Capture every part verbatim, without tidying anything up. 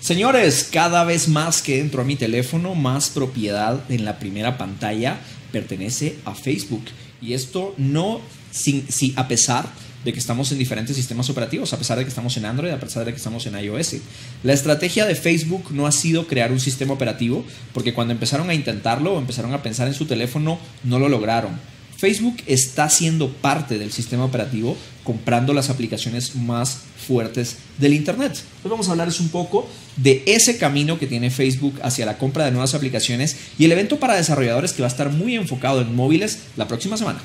Señores, cada vez más que entro a mi teléfono, más propiedad en la primera pantalla pertenece a Facebook. Y esto no sin, sin, a pesar de que estamos en diferentes sistemas operativos, a pesar de que estamos en Android, a pesar de que estamos en iOS. La estrategia de Facebook no ha sido crear un sistema operativo, porque cuando empezaron a intentarlo o empezaron a pensar en su teléfono, no lo lograron. Facebook está siendo parte del sistema operativo, comprando las aplicaciones más fuertes del Internet. Hoy vamos a hablarles un poco de ese camino que tiene Facebook hacia la compra de nuevas aplicaciones y el evento para desarrolladores que va a estar muy enfocado en móviles la próxima semana.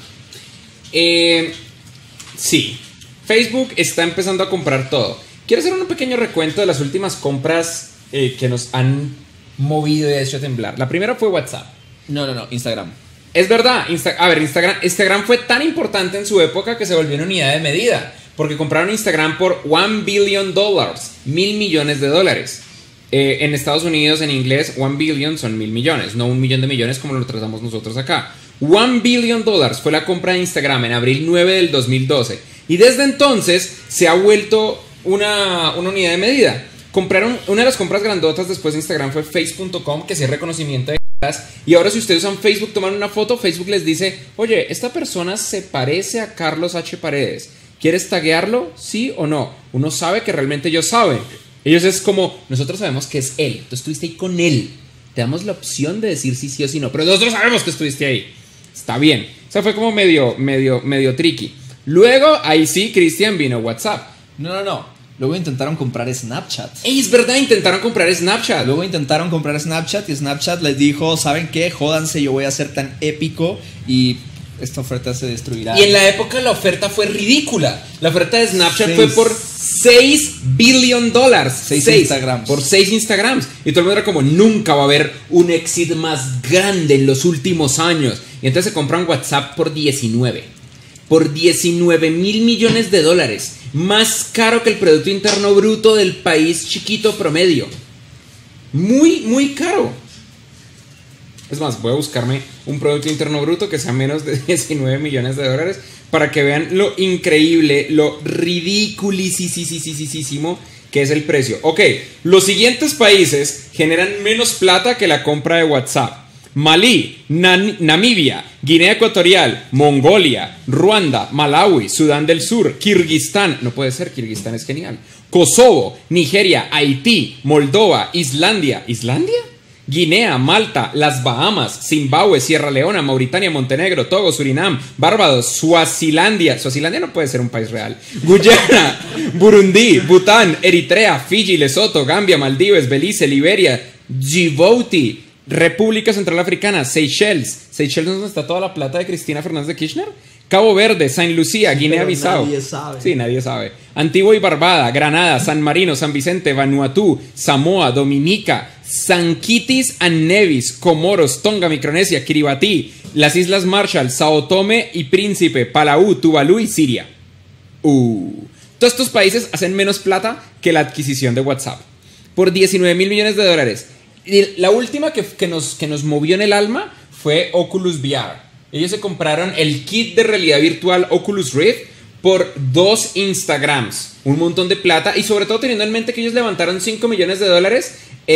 Eh, sí, Facebook está empezando a comprar todo. Quiero hacer un pequeño recuento de las últimas compras eh, que nos han movido y hecho temblar. La primera fue WhatsApp. No, no, no, Instagram. Es verdad, Insta a ver, Instagram, Instagram fue tan importante en su época que se volvió una unidad de medida, porque compraron Instagram por one billion dollars, mil millones de dólares. Eh, en Estados Unidos, en inglés, one billion son mil millones, no un millón de millones como lo tratamos nosotros acá. one billion dollars fue la compra de Instagram en abril nueve del dos mil doce, y desde entonces se ha vuelto una, una unidad de medida. Compraron, una de las compras grandotas después de Instagram fue face punto com, que sí es reconocimiento de... Y ahora si ustedes usan Facebook, toman una foto, Facebook les dice: oye, esta persona se parece a Carlos H. Paredes, ¿quieres taguearlo? ¿Sí o no? Uno sabe que realmente ellos saben. Ellos es como, nosotros sabemos que es él, tú estuviste ahí con él, te damos la opción de decir sí, sí o sí no, pero nosotros sabemos que estuviste ahí. Está bien. O sea, fue como medio, medio, medio tricky. Luego, ahí sí, Cristian, vino WhatsApp. No, no, no. Luego intentaron comprar Snapchat. ¡Ey, es verdad! Intentaron comprar Snapchat. Luego intentaron comprar Snapchat y Snapchat les dijo: ¿saben qué? Jódanse, yo voy a ser tan épico y esta oferta se destruirá. Y en la época la oferta fue ridícula. La oferta de Snapchat seis. fue por seis billion dólares. seis Instagrams. Por seis Instagrams. Y todo el mundo era como, nunca va a haber un éxito más grande en los últimos años. Y entonces se compran WhatsApp por diecinueve. Por diecinueve mil millones de dólares. Más caro que el Producto Interno Bruto del país chiquito promedio. Muy, muy caro. Es más, voy a buscarme un Producto Interno Bruto que sea menos de diecinueve millones de dólares para que vean lo increíble, lo ridiculisísimo que es el precio. Ok, los siguientes países generan menos plata que la compra de WhatsApp: Malí, Nan Namibia, Guinea Ecuatorial, Mongolia, Ruanda, Malawi, Sudán del Sur, Kirguistán, no puede ser, Kirguistán es genial, Kosovo, Nigeria, Haití, Moldova, Islandia, ¿Islandia? Guinea, Malta, las Bahamas, Zimbabue, Sierra Leona, Mauritania, Montenegro, Togo, Surinam, Barbados, Suazilandia, Suazilandia no puede ser un país real, Guyana, Burundi, Bután, Eritrea, Fiji, Lesoto, Gambia, Maldivas, Belice, Liberia, Djibouti, República Central Africana, Seychelles. ¿Seychelles es donde está toda la plata de Cristina Fernández de Kirchner? Cabo Verde, Saint Lucia, Guinea-Bissau. Nadie sabe. Sí, nadie sabe. Antigua y Barbuda, Granada, San Marino, San Vicente, Vanuatu, Samoa, Dominica, San Kitts and Nevis, Comoros, Tonga, Micronesia, Kiribati, las Islas Marshall, Sao Tome y Príncipe, Palau, Tuvalu y Siria. Uh. Todos estos países hacen menos plata que la adquisición de WhatsApp. Por diecinueve mil millones de dólares. Y la última que, que, nos, que nos movió en el alma fue Oculus V R. Ellos se compraron el kit de realidad virtual Oculus Rift por dos Instagrams. Un montón de plata. Y sobre todo teniendo en mente que ellos levantaron cinco millones de dólares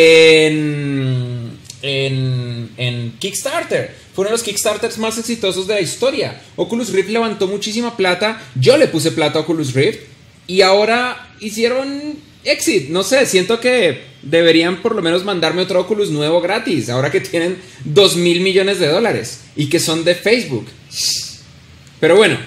en, en, en Kickstarter. Fue uno de los Kickstarters más exitosos de la historia. Oculus Rift levantó muchísima plata. Yo le puse plata a Oculus Rift. Y ahora hicieron exit. No sé, siento que deberían por lo menos mandarme otro Oculus nuevo gratis, ahora que tienen dos mil millones de dólares y que son de Facebook. Pero bueno,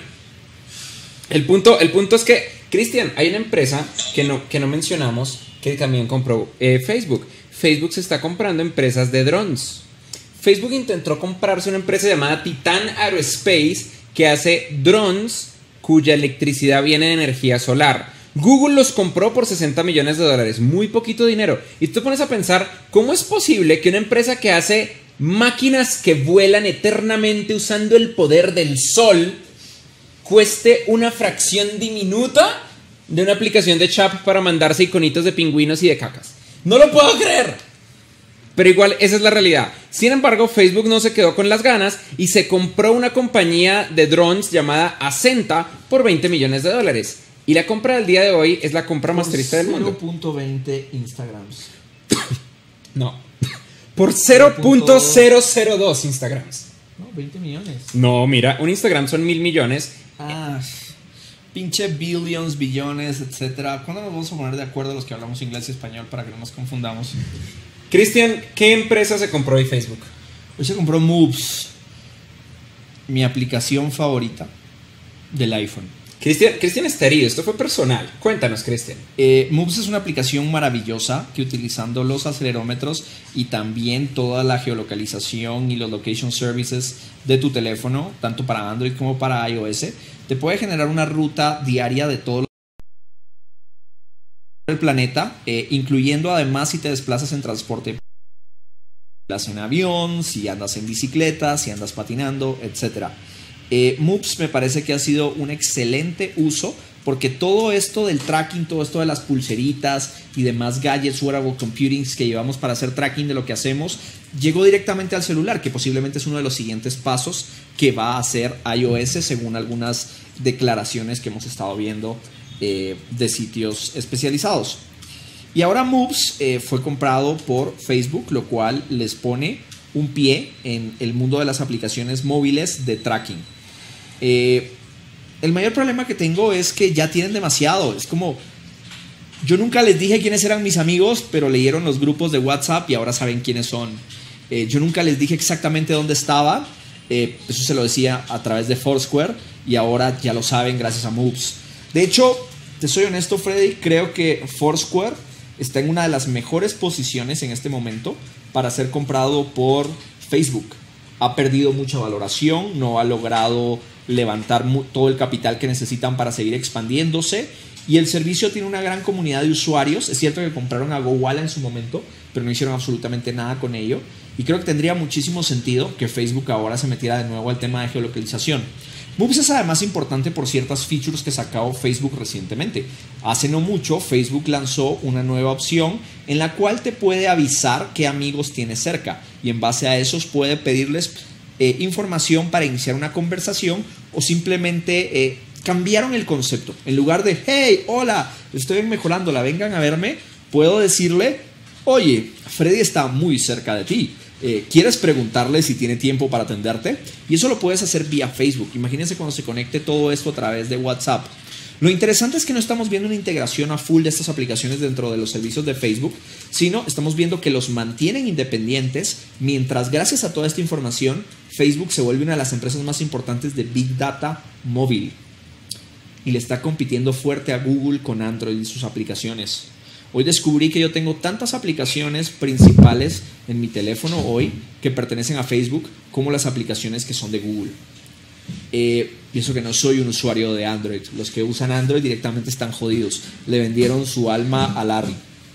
el punto, el punto es que, Cristian, hay una empresa que no, que no mencionamos que también compró eh, Facebook. Facebook se está comprando empresas de drones. Facebook intentó comprarse una empresa llamada Titan Aerospace que hace drones cuya electricidad viene de energía solar. Google los compró por sesenta millones de dólares, muy poquito dinero. Y tú te pones a pensar, ¿cómo es posible que una empresa que hace máquinas que vuelan eternamente usando el poder del sol cueste una fracción diminuta de una aplicación de chat para mandarse iconitos de pingüinos y de cacas? ¡No lo puedo creer! Pero igual, esa es la realidad. Sin embargo, Facebook no se quedó con las ganas y se compró una compañía de drones llamada Ascenta por veinte millones de dólares. Y la compra del día de hoy es la compra más triste del mundo. cero punto veinte Instagrams. No. Por cero punto cero cero dos Instagrams. No, veinte millones. No, mira, un Instagram son mil millones. Ah, pinche billions, billones, etcétera. ¿Cuándo nos vamos a poner de acuerdo los que hablamos inglés y español para que no nos confundamos? Cristian, ¿qué empresa se compró hoy Facebook? Hoy se compró Moves, mi aplicación favorita del iPhone. Cristian, Cristian está herido, esto fue personal. Cuéntanos, Cristian. Eh, Moves es una aplicación maravillosa que, utilizando los acelerómetros y también toda la geolocalización y los location services de tu teléfono, tanto para Android como para iOS, te puede generar una ruta diaria de todo el planeta, eh, incluyendo además si te desplazas en transporte, en avión, si andas en bicicleta, si andas patinando, etcétera. Eh, Moves me parece que ha sido un excelente uso, porque todo esto del tracking, todo esto de las pulseritas y demás gadgets, wearable computing que llevamos para hacer tracking de lo que hacemos, llegó directamente al celular, que posiblemente es uno de los siguientes pasos que va a hacer iOS, según algunas declaraciones que hemos estado viendo eh, de sitios especializados. Y ahora Moves eh, fue comprado por Facebook, lo cual les pone un pie en el mundo de las aplicaciones móviles de tracking. Eh, el mayor problema que tengo es que ya tienen demasiado. Es como, yo nunca les dije quiénes eran mis amigos, pero leyeron los grupos de WhatsApp y ahora saben quiénes son. Eh, yo nunca les dije exactamente dónde estaba. Eh, eso se lo decía a través de Foursquare y ahora ya lo saben gracias a Moves. De hecho, te soy honesto, Freddy, creo que Foursquare está en una de las mejores posiciones en este momento para ser comprado por Facebook. Ha perdido mucha valoración, no ha logrado levantar todo el capital que necesitan para seguir expandiéndose, y el servicio tiene una gran comunidad de usuarios. Es cierto que compraron a GoWalla en su momento, pero no hicieron absolutamente nada con ello, y creo que tendría muchísimo sentido que Facebook ahora se metiera de nuevo al tema de geolocalización. Moves es además importante por ciertas features que sacó Facebook recientemente. Hace no mucho, Facebook lanzó una nueva opción en la cual te puede avisar qué amigos tienes cerca, y en base a esos puede pedirles eh, información para iniciar una conversación, o simplemente eh, cambiaron el concepto. En lugar de hey, hola, estoy mejorándola, vengan a verme, puedo decirle, oye, Freddy está muy cerca de ti. Eh, ¿Quieres preguntarle si tiene tiempo para atenderte? Y eso lo puedes hacer vía Facebook. Imagínense cuando se conecte todo esto a través de WhatsApp. Lo interesante es que no estamos viendo una integración a full de estas aplicaciones dentro de los servicios de Facebook, sino estamos viendo que los mantienen independientes, mientras gracias a toda esta información Facebook se vuelve una de las empresas más importantes de Big Data móvil y le está compitiendo fuerte a Google con Android y sus aplicaciones. Hoy descubrí que yo tengo tantas aplicaciones principales en mi teléfono hoy que pertenecen a Facebook como las aplicaciones que son de Google. Eh, pienso que no soy un usuario de Android. Los que usan Android directamente están jodidos. Le vendieron su alma a Larry.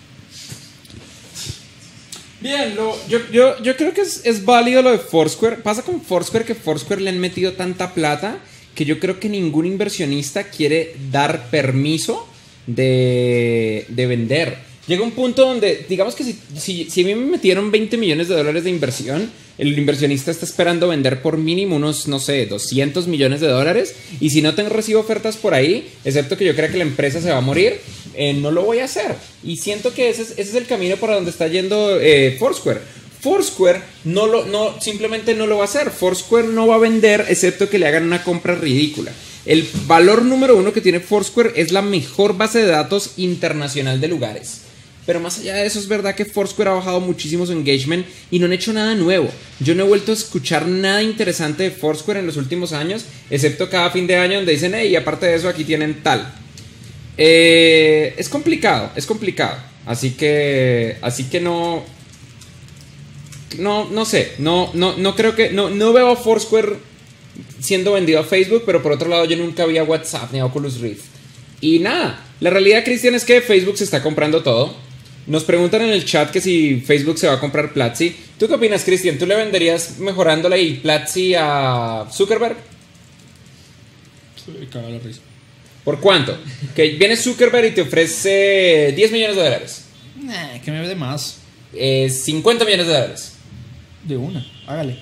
Bien, lo, yo, yo, yo creo que es, es válido lo de Foursquare. Pasa con Foursquare que Foursquare le han metido tanta plata que yo creo que ningún inversionista quiere dar permiso de, de vender. Llega un punto donde, digamos que si, si, si a mí me metieron veinte millones de dólares de inversión, el inversionista está esperando vender por mínimo unos, no sé, doscientos millones de dólares. Y si no tengo recibo ofertas por ahí, excepto que yo crea que la empresa se va a morir, eh, no lo voy a hacer. Y siento que ese es, ese es el camino para donde está yendo eh, Foursquare. Foursquare no lo, no, simplemente no lo va a hacer. Foursquare no va a vender, excepto que le hagan una compra ridícula. El valor número uno que tiene Foursquare es la mejor base de datos internacional de lugares. Pero más allá de eso, es verdad que Foursquare ha bajado muchísimo su engagement y no han hecho nada nuevo. Yo no he vuelto a escuchar nada interesante de Foursquare en los últimos años, excepto cada fin de año donde dicen, hey, y aparte de eso aquí tienen tal. Eh, es complicado, es complicado. Así que, así que no, no, no sé, no, no, no creo que, no, no veo a Foursquare siendo vendido a Facebook, pero por otro lado yo nunca vi a WhatsApp ni a Oculus Rift. Y nada, la realidad, Cristian, es que Facebook se está comprando todo. Nos preguntan en el chat que si Facebook se va a comprar Platzi. ¿Tú qué opinas, Cristian? ¿Tú le venderías mejorándola y Platzi a Zuckerberg? Sí, caga la risa. ¿Por cuánto? Que viene Zuckerberg y te ofrece diez millones de dólares. Nah, que me ve de más. Eh, cincuenta millones de dólares. De una, hágale.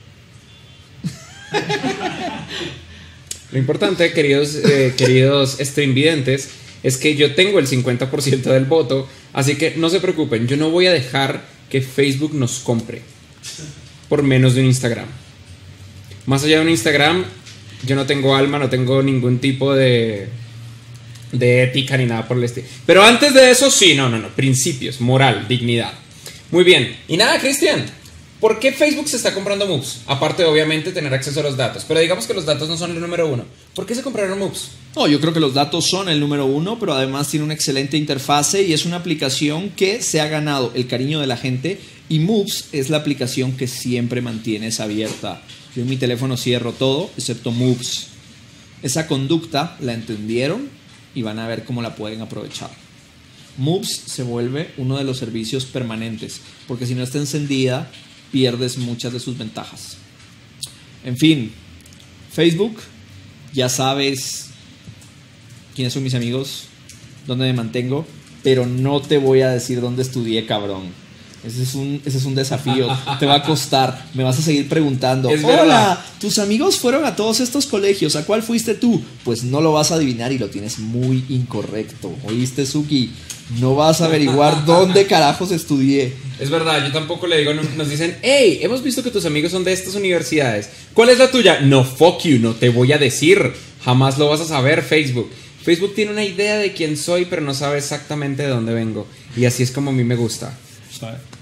Lo importante, queridos, eh, queridos streamvidentes, es que yo tengo el cincuenta por ciento del voto, así que no se preocupen, yo no voy a dejar que Facebook nos compre por menos de un Instagram. Más allá de un Instagram, yo no tengo alma, no tengo ningún tipo de, de ética ni nada por el estilo. Pero antes de eso, sí, no, no, no. Principios, moral, dignidad. Muy bien. Y nada, Cristian, ¿por qué Facebook se está comprando Moves? Aparte de, obviamente, tener acceso a los datos. Pero digamos que los datos no son el número uno. ¿Por qué se compraron Moves? No, yo creo que los datos son el número uno, pero además tiene una excelente interfase y es una aplicación que se ha ganado el cariño de la gente. Y Moves es la aplicación que siempre mantienes abierta. Yo en mi teléfono cierro todo, excepto Moves. Esa conducta la entendieron y van a ver cómo la pueden aprovechar. Moves se vuelve uno de los servicios permanentes, porque si no está encendida, pierdes muchas de sus ventajas. En fin, Facebook, ya sabes quiénes son mis amigos, dónde me mantengo, pero no te voy a decir dónde estudié, cabrón. Ese es un, ese es un desafío, te va a costar, me vas a seguir preguntando. Es Hola, verdad. tus amigos fueron a todos estos colegios, ¿a cuál fuiste tú? Pues no lo vas a adivinar y lo tienes muy incorrecto. ¿Oíste, Suki? No vas a averiguar dónde carajos estudié. Es verdad, yo tampoco le digo, nos dicen, hey, hemos visto que tus amigos son de estas universidades. ¿Cuál es la tuya? No, fuck you, no te voy a decir. Jamás lo vas a saber, Facebook. Facebook tiene una idea de quién soy, pero no sabe exactamente de dónde vengo. Y así es como a mí me gusta. ¿Sabe?